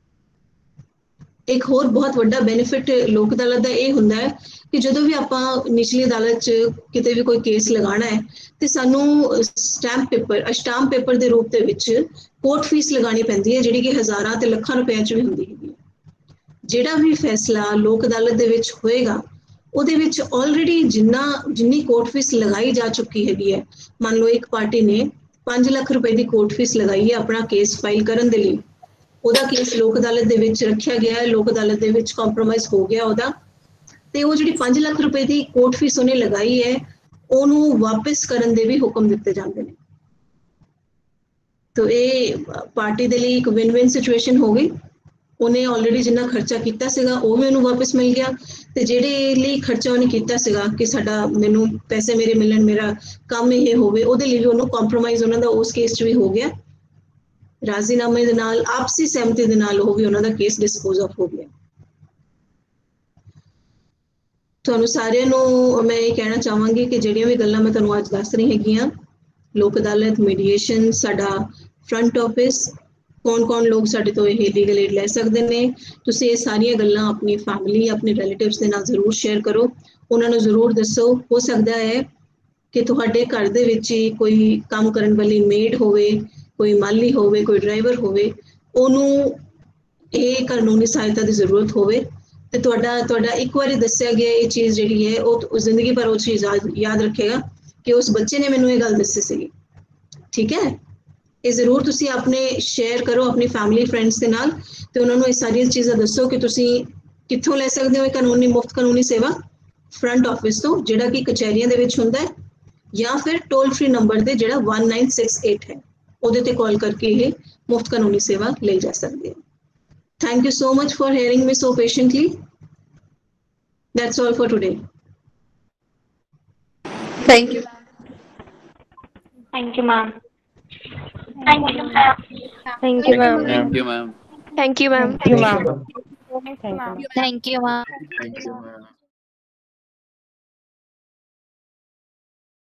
ਇੱਕ ਹੋਰ ਬਹੁਤ ਵੱਡਾ ਬੈਨੀਫਿਟ ਲੋਕ ਅਦਾਲਤ ਦਾ ਇਹ ਹੁੰਦਾ ਹੈ ਕਿ ਜਦੋਂ ਵੀ ਆਪਾਂ ਨਿਚਲੀ ਅਦਾਲਤ 'ਚ ਕਿਤੇ ਵੀ ਕੋਈ ਕੇਸ ਲਗਾਉਣਾ ਹੈ ਤੇ ਸਾਨੂੰ ਸਟੈਂਪ ਪੇਪਰ ਅਸ਼ਟਾਮ ਪੇਪਰ ਦੇ ਰੂਪ ਦੇ ਵਿੱਚ ਕੋਰਟ ਫੀਸ ਲਗਾਉਣੀ ਪੈਂਦੀ ਹੈ, ਜਿਹੜੀ ਕਿ ਹਜ਼ਾਰਾਂ ਤੇ ਲੱਖਾਂ ਰੁਪਏ 'ਚ ਵੀ ਹੁੰਦੀ ਹੈਗੀ। ਜਿਹੜਾ ਵੀ ਫੈਸਲਾ ਲੋਕ ਅਦਾਲਤ ਦੇ ਵਿੱਚ ਹੋਏਗਾ ਉਹਦੇ ਵਿੱਚ ਆਲਰੇਡੀ ਜਿੰਨਾ ਜਿੰਨੀ ਕੋਰਟ ਫੀਸ ਲਗਾਈ ਜਾ ਚੁੱਕੀ ਹੈਗੀ ਹੈ, ਮੰਨ ਲਓ ਇੱਕ ਪਾਰਟੀ ਨੇ ਪੰਜ ਲੱਖ ਰੁਪਏ ਦੀ ਕੋਰਟ ਫੀਸ ਲਗਾਈ ਹੈ ਆਪਣਾ ਕੇਸ ਫਾਈਲ ਕਰਨ ਦੇ ਲਈ, ਉਹਦਾ ਕੇਸ ਲੋਕ ਅਦਾਲਤ ਦੇ ਵਿੱਚ ਰੱਖਿਆ ਗਿਆ ਹੈ, ਲੋਕ ਅਦਾਲਤ ਦੇ ਵਿੱਚ ਕੰਪਰੋਮਾਈਜ਼ ਹੋ ਗਿਆ ਉਹਦਾ, ਤੇ ਉਹ ਜਿਹੜੀ ਪੰਜ ਲੱਖ ਰੁਪਏ ਦੀ ਕੋਰਟ ਫੀਸ ਉਹਨੇ ਲਗਾਈ ਹੈ ਉਹਨੂੰ ਵਾਪਸ ਕਰਨ ਦੇ ਵੀ ਹੁਕਮ ਦਿੱਤੇ ਜਾਂਦੇ ਨੇ। ਤਾਂ ਇਹ ਪਾਰਟੀ ਦੇ ਲਈ ਇੱਕ ਵਿਨ ਵਿਨ ਸਿਚੁਏਸ਼ਨ ਹੋ ਗਈ। ਉਹਨੇ ਆਲਰੇਡੀ ਜਿੰਨਾ ਖਰਚਾ ਕੀਤਾ ਸੀਗਾ ਉਹ ਵੀ ਉਹਨੂੰ ਵਾਪਸ ਮਿਲ ਗਿਆ ਤੇ ਜਿਹੜੇ ਲਈ ਖਰਚਾ ਉਹਨੇ ਕੀਤਾ ਸੀਗਾ ਕਿ ਸਾਡਾ ਮੈਨੂੰ ਪੈਸੇ ਮੇਰੇ ਮਿਲਣ, ਮੇਰਾ ਕੰਮ ਇਹ ਹੋਵੇ, ਉਹਦੇ ਲਈ ਵੀ ਉਹਨੂੰ ਕੰਪਰੋਮਾਈਜ਼ ਉਹਨਾਂ ਦਾ ਉਸ ਕੇਸ 'ਚ ਵੀ ਹੋ ਗਿਆ। ਰਾਜ਼ੀਨਾਮੇ ਦੇ ਨਾਲ, ਆਪਸੀ ਸਹਿਮਤੀ ਦੇ ਨਾਲ ਉਹ ਵੀ ਉਹਨਾਂ ਦਾ ਕੇਸ ਡਿਸਪੋਜ਼ ਆਫ ਹੋ ਗਿਆ। ਤੁਹਾਨੂੰ ਸਾਰਿਆਂ ਨੂੰ ਮੈਂ ਇਹ ਕਹਿਣਾ ਚਾਹਾਂਗੀ ਕਿ ਜਿਹੜੀਆਂ ਵੀ ਗੱਲਾਂ ਮੈਂ ਤੁਹਾਨੂੰ ਅੱਜ ਦੱਸ ਰਹੀ ਹੈਗੀਆਂ, ਲੋਕ ਅਦਾਲਤ, ਮੀਡੀਏਸ਼ਨ, ਸਾਡਾ ਫਰੰਟ ਆਫਿਸ, ਕੌਣ-ਕੌਣ ਲੋਕ ਸਾਡੇ ਤੋਂ ਇਹ ਲੀਗਲ ਏਡ ਲੈ ਸਕਦੇ ਨੇ, ਤੁਸੀਂ ਇਹ ਸਾਰੀਆਂ ਗੱਲਾਂ ਆਪਣੀ ਫੈਮਿਲੀ, ਆਪਣੇ ਰਿਲੇਟਿਵਸ ਦੇ ਨਾਲ ਜ਼ਰੂਰ ਸ਼ੇਅਰ ਕਰੋ, ਉਹਨਾਂ ਨੂੰ ਜ਼ਰੂਰ ਦੱਸੋ। ਹੋ ਸਕਦਾ ਹੈ ਕਿ ਤੁਹਾਡੇ ਘਰ ਦੇ ਵਿੱਚ ਹੀ ਕੋਈ ਕੰਮ ਕਰਨ ਵਾਲੀ ਮੇਡ ਹੋਵੇ, ਕੋਈ ਮਾਲੀ ਹੋਵੇ, ਕੋਈ ਡਰਾਈਵਰ ਹੋਵੇ, ਉਹਨੂੰ ਇਹ ਕਾਨੂੰਨੀ ਸਹਾਇਤਾ ਦੀ ਜ਼ਰੂਰਤ ਹੋਵੇ ਤੇ ਤੁਹਾਡਾ ਤੁਹਾਡਾ ਇੱਕ ਵਾਰੀ ਦੱਸਿਆ ਗਿਆ ਇਹ ਚੀਜ਼ ਜਿਹੜੀ ਹੈ ਉਹ ਜ਼ਿੰਦਗੀ ਭਰ ਉਹ ਚੀਜ਼ ਯਾਦ ਰੱਖੇਗਾ ਕਿ ਉਸ ਬੱਚੇ ਨੇ ਮੈਨੂੰ ਇਹ ਗੱਲ ਦੱਸੀ ਸੀਗੀ। ਠੀਕ ਹੈ, ਇਹ ਜ਼ਰੂਰ ਤੁਸੀਂ ਆਪਣੇ ਸ਼ੇਅਰ ਕਰੋ ਆਪਣੀ ਫੈਮਿਲੀ, ਫਰੈਂਡਸ ਦੇ ਨਾਲ ਤੇ ਉਹਨਾਂ ਨੂੰ ਇਹ ਸਾਰੀਆਂ ਚੀਜ਼ਾਂ ਦੱਸੋ ਕਿ ਤੁਸੀਂ ਕਿੱਥੋਂ ਲੈ ਸਕਦੇ ਹੋ ਇਹ ਕਾਨੂੰਨੀ ਮੁਫਤ ਕਾਨੂੰਨੀ ਸੇਵਾ। ਫਰੰਟ ਆਫਿਸ ਤੋਂ, ਜਿਹੜਾ ਕਿ ਕਚਹਿਰੀਆਂ ਦੇ ਵਿੱਚ ਹੁੰਦਾ ਹੈ, ਜਾਂ ਫਿਰ ਟੋਲ ਫ੍ਰੀ ਨੰਬਰ ਤੇ ਜਿਹੜਾ one nine six eight ਹੈ, ਉਹਦੇ ਤੇ ਕਾਲ ਕਰਕੇ ਇਹ ਮੁਫਤ ਕਾਨੂੰਨੀ ਸੇਵਾ ਲਈ ਜਾ ਸਕਦੀ ਹੈ। Thank you so much for hearing me so patiently. That's all for today. Thank you. Thank you, ma'am. Thank you, ma'am. Thank you, ma'am. Thank you, ma'am. Thank you, ma'am. Thank you, ma'am. Thank you, ma'am. Thank you, ma'am. Thank you, ma'am.